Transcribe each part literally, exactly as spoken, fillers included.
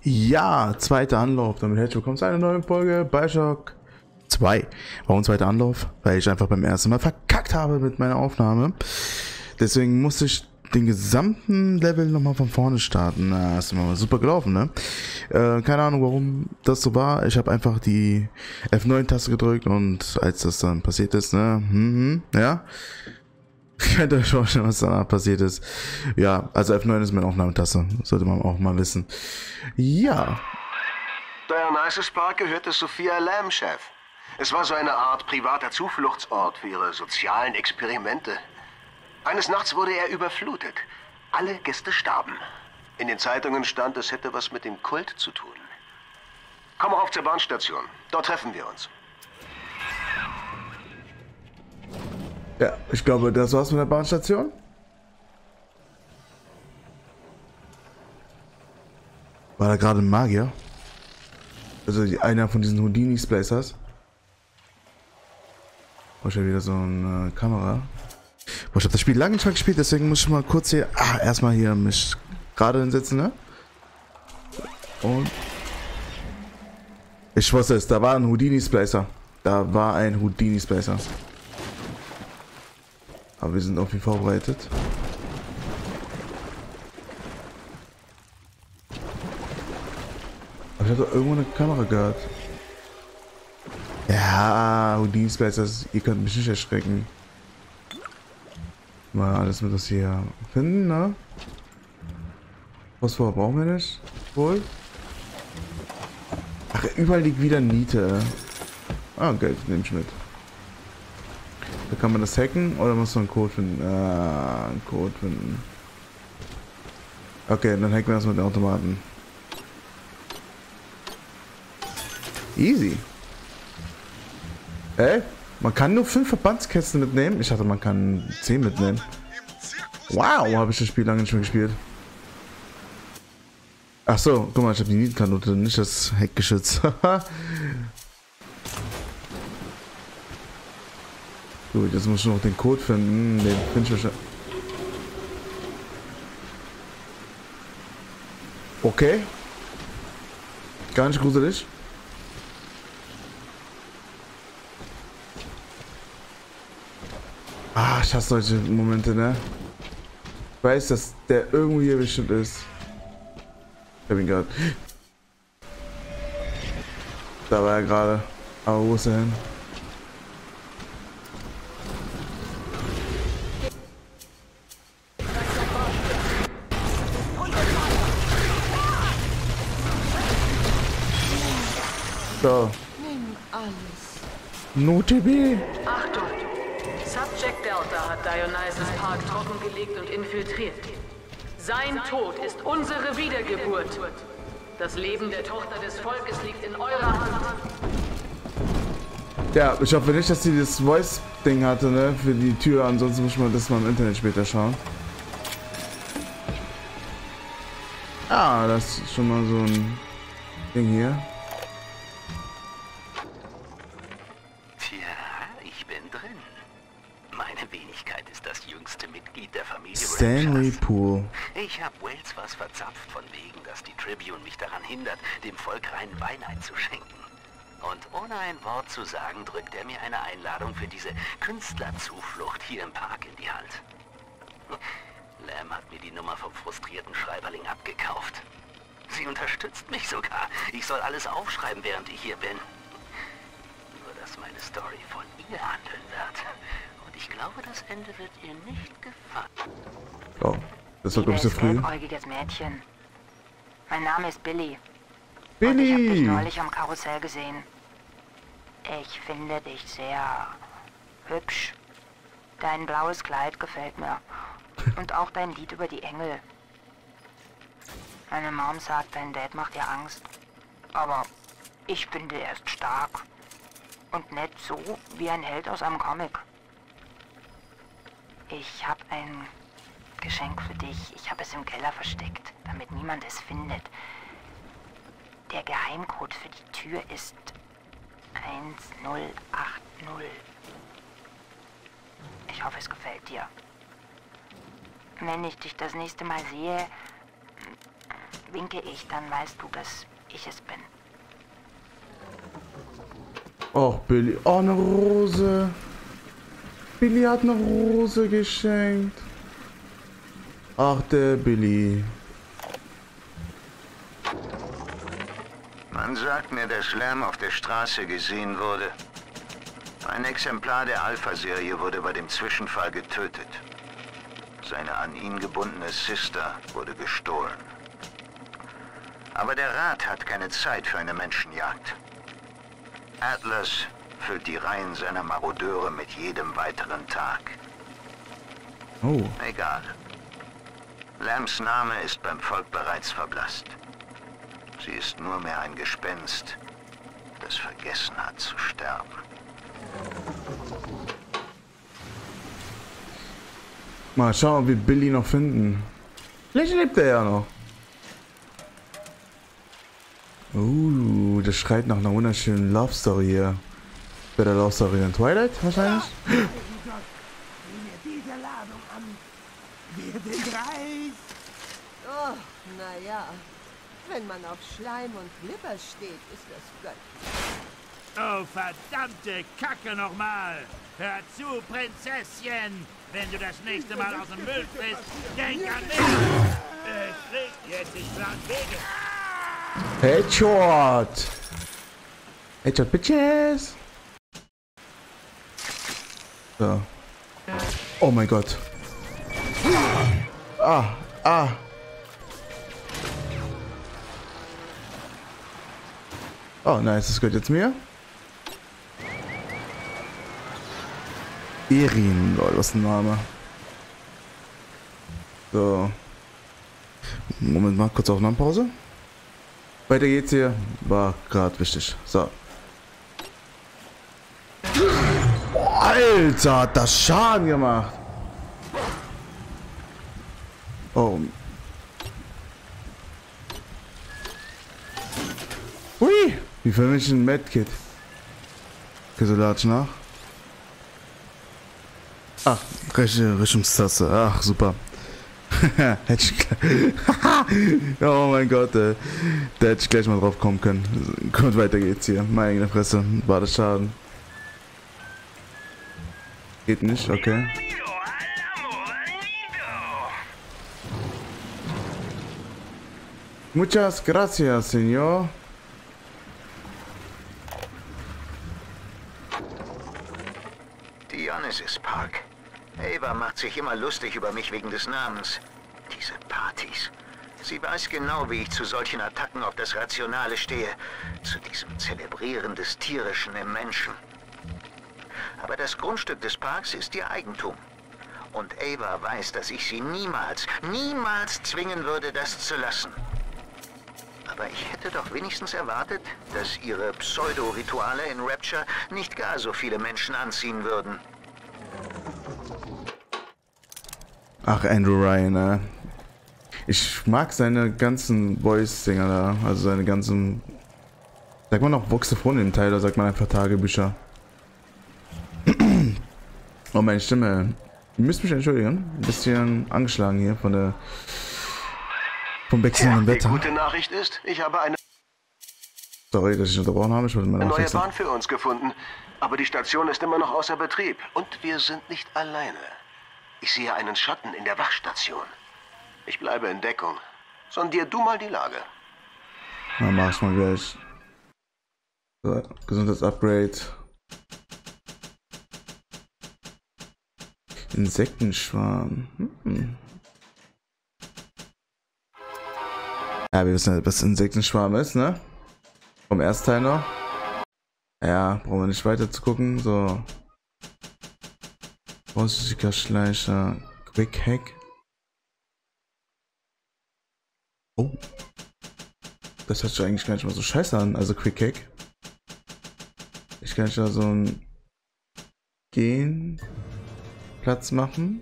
Ja, zweiter Anlauf. Damit herzlich willkommen zu einer neuen Folge Bioshock zwei. Warum zweiter Anlauf? Weil ich einfach beim ersten Mal verkackt habe mit meiner Aufnahme. Deswegen musste ich den gesamten Level nochmal von vorne starten. Na, ist immer super gelaufen, ne? Äh, keine Ahnung, warum das so war. Ich habe einfach die F neun Taste gedrückt und als das dann passiert ist, ne? Hm, hm, ja. Könnt ihr euch vorstellen, was danach passiert ist. Ja, also F neun ist meine Aufnahmetaste. Sollte man auch mal wissen. Ja. Dionysus Park gehörte Sophia Lamb, Chef. Es war so eine Art privater Zufluchtsort für ihre sozialen Experimente. Eines Nachts wurde er überflutet. Alle Gäste starben. In den Zeitungen stand, es hätte was mit dem Kult zu tun. Komm rauf zur Bahnstation. Dort treffen wir uns. Ja, ich glaube, das war's mit der Bahnstation. War da gerade ein Magier? Also die, einer von diesen Houdini-Splacers. Oh, ich habe wieder so eine Kamera. Boah, ich habe das Spiel lange nicht mehr gespielt, deswegen muss ich mal kurz hier... Ah, erstmal hier mich gerade hinsetzen, ne? Und... Ich wusste es, da war ein Houdini-Splacer. Da war ein Houdini-Splacer. Aber wir sind auf ihn vorbereitet. Aber ich habe doch irgendwo eine Kamera gehört. Ja, Houdini Spacers, ihr könnt mich nicht erschrecken. Mal alles mit das hier finden, ne? Phosphor brauchen wir nicht. Wohl. Ach, überall liegt wieder Niete. Ah, Geld nehme ich mit. Da kann man das hacken oder muss man einen Code finden? Ah, einen Code finden. Okay, dann hacken wir das mit den Automaten. Easy. Ey, man kann nur fünf Verbandskästen mitnehmen. Ich dachte, man kann zehn mitnehmen. Wow, habe ich das Spiel lange nicht mehr gespielt. Ach so, guck mal, ich habe die Nietenkanone, nicht das Heckgeschütz. Gut, jetzt muss ich noch den Code finden. Den finde ich wahrscheinlich. Okay. Gar nicht gruselig. Ah, ich hasse solche Momente, ne? Ich weiß, dass der irgendwo hier bestimmt ist. Ich hab ihn gerade. Da war er gerade. Aber wo ist er hin? So. Nimm alles. Note B. Achtung! Subject Delta hat Dionysus Park trockengelegt und infiltriert. Sein Tod ist unsere Wiedergeburt. Das Leben der Tochter des Volkes liegt in eurer Hand. Ja, ich hoffe nicht, dass sie das Voice-Ding hatte, ne? Für die Tür. Ansonsten muss man das mal im Internet später schauen. Ah, das ist schon mal so ein Ding hier. Stanley Pool. Ich habe Wales was verzapft von wegen, dass die Tribune mich daran hindert, dem Volk reinen Wein einzuschenken. Und ohne ein Wort zu sagen, drückt er mir eine Einladung für diese Künstlerzuflucht hier im Park in die Hand. Lamb hat mir die Nummer vom frustrierten Schreiberling abgekauft. Sie unterstützt mich sogar. Ich soll alles aufschreiben, während ich hier bin. Nur, dass meine Story von ihr handeln wird. Ich glaube, das Ende wird ihr nicht gefallen. Oh, das war glaube ich so früh. Gelbäugiges Mädchen. Mein Name ist Billy. Billy! Und ich habe dich neulich am Karussell gesehen. Ich finde dich sehr hübsch. Dein blaues Kleid gefällt mir. Und auch dein Lied über die Engel. Meine Mom sagt, dein Dad macht dir Angst. Aber ich finde, er ist stark. Und nett so wie ein Held aus einem Comic. Ich habe ein Geschenk für dich. Ich habe es im Keller versteckt, damit niemand es findet. Der Geheimcode für die Tür ist eins null acht null. Ich hoffe, es gefällt dir. Wenn ich dich das nächste Mal sehe, winke ich, dann weißt du, dass ich es bin. Oh, Billy. Oh, eine Rose. Billy hat eine Rose geschenkt. Ach, der Billy. Man sagt mir, dass Lärm auf der Straße gesehen wurde. Ein Exemplar der Alpha-Serie wurde bei dem Zwischenfall getötet. Seine an ihn gebundene Sister wurde gestohlen. Aber der Rat hat keine Zeit für eine Menschenjagd. Atlas füllt die Reihen seiner Marodeure mit jedem weiteren Tag. Oh. Egal. Lambs Name ist beim Volk bereits verblasst. Sie ist nur mehr ein Gespenst, das vergessen hat zu sterben. Mal schauen, ob wir Billy noch finden. Vielleicht lebt er ja noch. Uh, das schreit nach einer wunderschönen Love Story hier. Bei der Love Story in Twilight wahrscheinlich? Diese Ladung an. Wir sind reich. Oh, naja. Wenn man auf Schleim und Glibber steht, ist das göttlich. Oh, verdammte Kacke nochmal. Hör zu, Prinzesschen. Wenn du das nächste Mal aus dem Müll frisst, denk an mich. Äh, krieg jetzt, ich plan Wege. Headshot! Headshot, Bitches! So. Oh mein Gott. Ah, ah. Oh, nice, das gehört jetzt mir. Erin, lol, was ist ein Name? So. Moment mal, kurz Aufnahmepause. Weiter geht's hier. War gerade wichtig. So. Alter, hat das Schaden gemacht. Oh. Hui. Wie für mich ein Medkit. Okay, so latsch nach. Ach, rechte Richtungstaste. Ach, super. Hätte ich oh mein Gott, ey. Da hätte ich gleich mal drauf kommen können. Gut, weiter geht's hier. Meine eigene Fresse. War das Schaden. Geht nicht, okay. Muchas gracias, señor. Dionysus Park. Ava macht sich immer lustig über mich wegen des Namens. Diese Partys. Sie weiß genau, wie ich zu solchen Attacken auf das Rationale stehe. Zu diesem Zelebrieren des Tierischen im Menschen. Aber das Grundstück des Parks ist ihr Eigentum. Und Ava weiß, dass ich sie niemals, niemals zwingen würde, das zu lassen. Aber ich hätte doch wenigstens erwartet, dass ihre Pseudo-Rituale in Rapture nicht gar so viele Menschen anziehen würden. Ach, Andrew Ryan, ne? Ich mag seine ganzen Voice-Dinger da. Also seine ganzen... Sagt man noch Voxophone im Teil, oder sagt man einfach Tagebücher? Oh, meine Stimme. Ihr müsst mich entschuldigen. Ein bisschen angeschlagen hier von der... vom wechselnden Ja, Wetter. die gute Nachricht ist, ich habe eine Sorry, dass ich unterbrochen habe. Ich wollte mal neue wechseln. Bahn für uns gefunden. Aber die Station ist immer noch außer Betrieb. Und wir sind nicht alleine. Ich sehe einen Schatten in der Wachstation. Ich bleibe in Deckung. Sondier du mal die Lage. Na, mach ich mal gleich. So, Gesundheitsupgrade. Insektenschwarm. Hm. Ja, wir wissen ja, was Insektenschwarm ist, ne? Vom Erstteil noch. Ja, brauchen wir nicht weiter zu gucken. So. Vorsichtiger Schleicher. Quick Hack. Oh. Das hört sich eigentlich gar nicht mal so scheiße an. Also Quick Hack. Ich kann ja so ein Gehen Platz machen.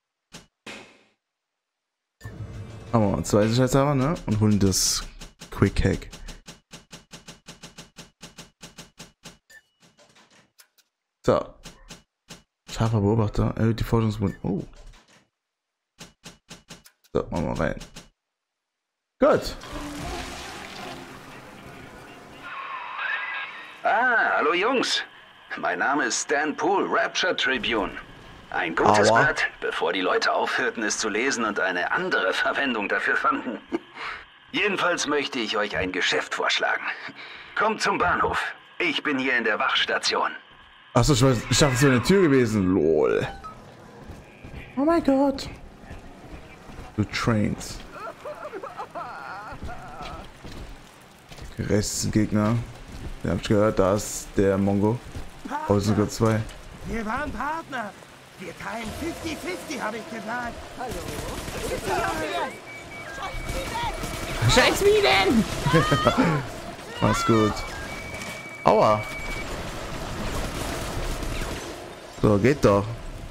Aber mal zwei Sicherheitshalber, ne? Und holen das Quick Hack. So. Scharfer Beobachter. Erhöht die Forschungsbund. Oh. So, machen wir rein. Gut. Ah, hallo Jungs. Mein Name ist Stan Poole, Rapture Tribune. Ein gutes Aua. Blatt, bevor die Leute aufhörten, es zu lesen und eine andere Verwendung dafür fanden. Jedenfalls möchte ich euch ein Geschäft vorschlagen. Kommt zum Bahnhof. Ich bin hier in der Wachstation. Achso, ich, weiß, ich dachte, es wäre eine Tür gewesen. Lol. Oh mein Gott. Du Trains. Restgegner. Den hab ich gehört, da ist der Mongo. Oh, es sind sogar zwei. Wir waren Partner. Wir teilen fünfzig fünfzig, habe ich gesagt. Scheiß wie denn? Mach's gut. Aua. So, geht doch.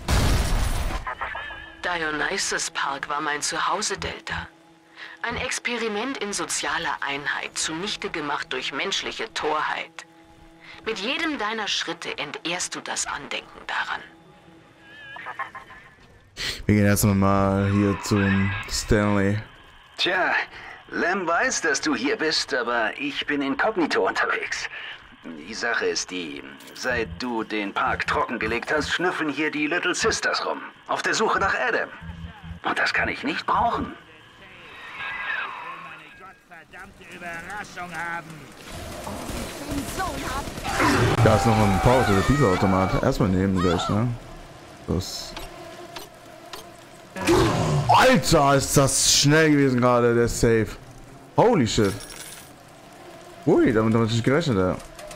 Dionysus Park war mein Zuhause, Delta. Ein Experiment in sozialer Einheit, zunichte gemacht durch menschliche Torheit. Mit jedem deiner Schritte entehrst du das Andenken daran. Wir gehen erstmal mal hier zum Stanley. Tja, Lem weiß, dass du hier bist, aber ich bin inkognito unterwegs. Die Sache ist die, seit du den Park trockengelegt hast, schnüffeln hier die Little Sisters rum. Auf der Suche nach Adam. Und das kann ich nicht brauchen. Verdammte Überraschung haben. Da ist noch ein Pause, der Pizza-Automat. Erstmal nehmen gleich, ne? Los. Alter, ist das schnell gewesen gerade, der Safe. Holy shit. Ui, damit habe ich nicht gerechnet, ja.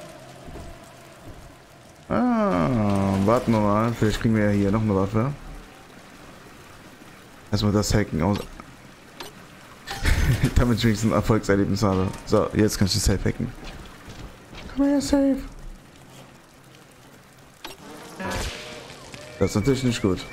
Ah, warten wir mal. Vielleicht kriegen wir ja hier noch eine Waffe. Erstmal das Hacken aus. Damit ich wenigstens ein Erfolgserlebnis habe. So, jetzt kann ich das Safe hacken. Komm her, Safe. Das ist natürlich nicht gut.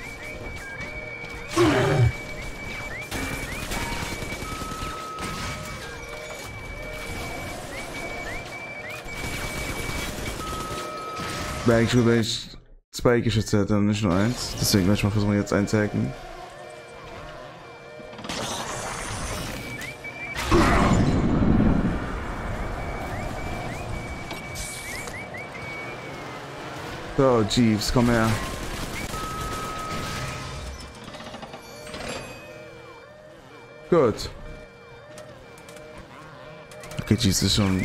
Wäre eigentlich gut, wenn ich zwei Geschütze hätte und nicht nur eins. Deswegen werde ich mal versuchen, jetzt eins zu hacken. So, Jeeves, komm her. Gut. Okay, Jeeves ist schon...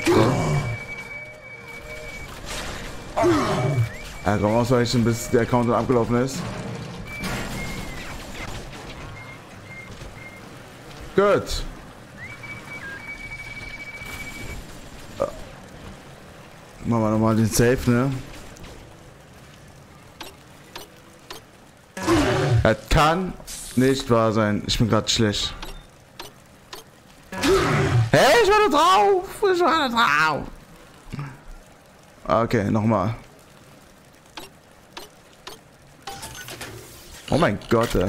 Ja, komm, ausweichen, bis der Counter abgelaufen ist. Gut. Machen wir nochmal den Safe, ne? Das kann nicht wahr sein. Ich bin gerade schlecht. Hey, ich war da drauf! Ich war da drauf! Okay, nochmal. Oh mein Gott, ey.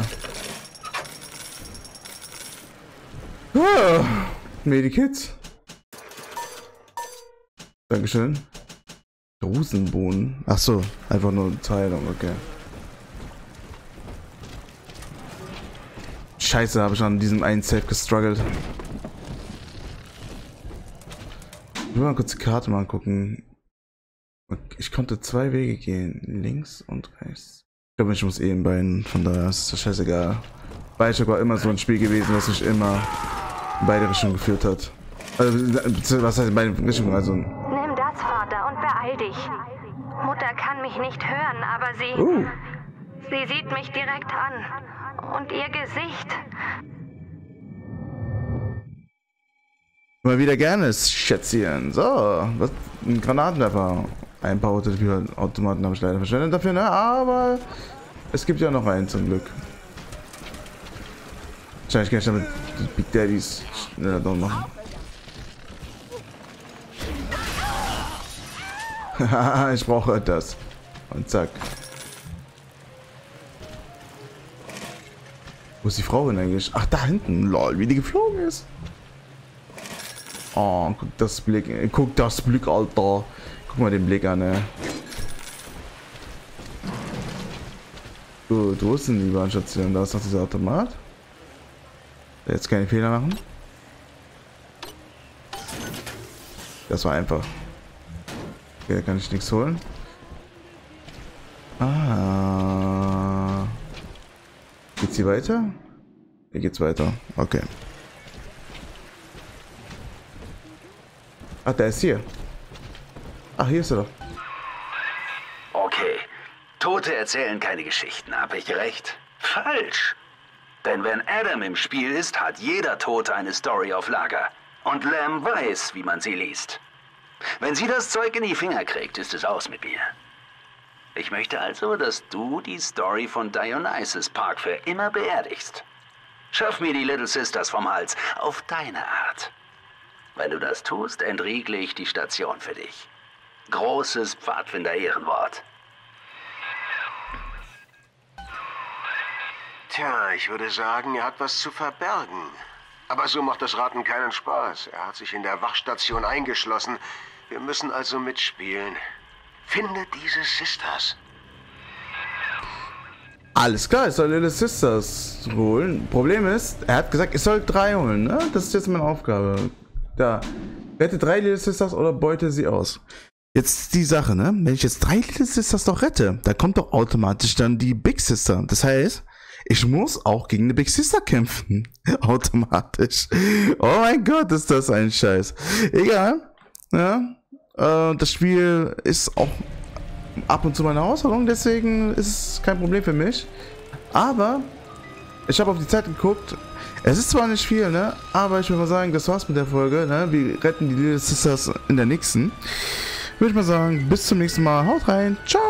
Ah, Medikits. Dankeschön. Rosenbohnen. Ach so, einfach nur Teilung, okay. Scheiße, habe ich an diesem einen Safe gestruggelt. Ich will mal kurz die Karte mal gucken. Ich konnte zwei Wege gehen. Links und rechts. Ich glaube, ich muss eben beiden. Von daher ist das scheißegal. Bioshock war immer so ein Spiel gewesen, was mich immer in beide Richtungen geführt hat. Also, was heißt in beide Richtungen? Also. Nimm das, Vater, und beeil dich. Mutter kann mich nicht hören, aber sie... Uh. Sie sieht mich direkt an. Und ihr Gesicht. Mal wieder gerne, Schätzchen. So, was? Ein Granatenwerfer. Ein paar Automaten habe ich leider verschwendet dafür, ne? Aber es gibt ja noch einen zum Glück. Wahrscheinlich kann ich damit die Big Daddies schneller down machen. Haha, ich brauche das. Und zack. Wo ist die Frau denn eigentlich? Ach, da hinten. Lol, wie die geflogen ist. Oh, guck das Blick. Guck das Blick, Alter. Guck mal den Blick an, ey. Gut, wo ist denn die Bahnstation? Da ist noch dieser Automat. Jetzt keine Fehler machen. Das war einfach. Okay, da kann ich nichts holen. Ah. Geht's hier weiter? Hier geht's weiter. Okay. Ach, der ist hier. Ach, hier ist er doch. Okay. Tote erzählen keine Geschichten, habe ich recht? Falsch. Denn wenn Adam im Spiel ist, hat jeder Tote eine Story auf Lager. Und Lamb weiß, wie man sie liest. Wenn sie das Zeug in die Finger kriegt, ist es aus mit mir. Ich möchte also, dass du die Story von Dionysus Park für immer beerdigst. Schaff mir die Little Sisters vom Hals, auf deine Art. Wenn du das tust, entriegle ich die Station für dich. Großes Pfadfinder-Ehrenwort. Tja, ich würde sagen, er hat was zu verbergen. Aber so macht das Raten keinen Spaß. Er hat sich in der Wachstation eingeschlossen. Wir müssen also mitspielen. Finde diese Sisters. Alles klar, ich soll Little Sisters holen. Problem ist, er hat gesagt, ich soll drei holen, ne? Das ist jetzt meine Aufgabe. Da. Rette drei Little Sisters oder beute sie aus. Jetzt die Sache, ne? Wenn ich jetzt drei Little Sisters doch rette, da kommt doch automatisch dann die Big Sister. Das heißt, ich muss auch gegen eine Big Sister kämpfen. Automatisch. Oh mein Gott, ist das ein Scheiß. Egal. Ja. Äh, das Spiel ist auch ab und zu meine Herausforderung, deswegen ist es kein Problem für mich. Aber ich habe auf die Zeit geguckt. Es ist zwar nicht viel, ne? Aber ich würde mal sagen, das war's mit der Folge. Ne? Wir retten die Little Sisters in der nächsten. Würde ich mal sagen, bis zum nächsten Mal. Haut rein. Ciao.